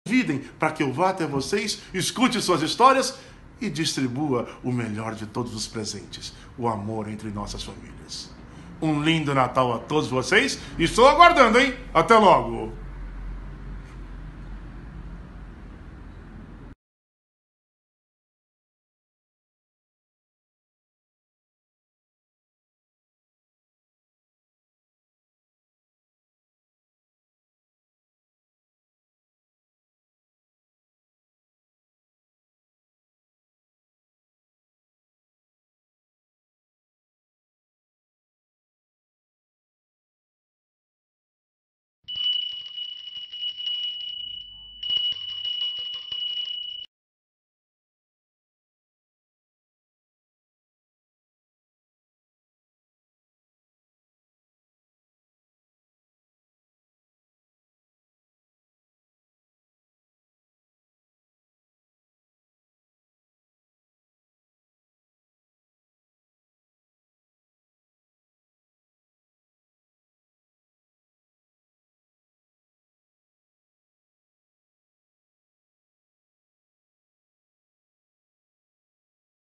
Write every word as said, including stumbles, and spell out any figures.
convidem para que eu vá até vocês, escute suas histórias e distribua o melhor de todos os presentes, o amor entre nossas famílias. Um lindo Natal a todos vocês e estou aguardando, hein? Até logo!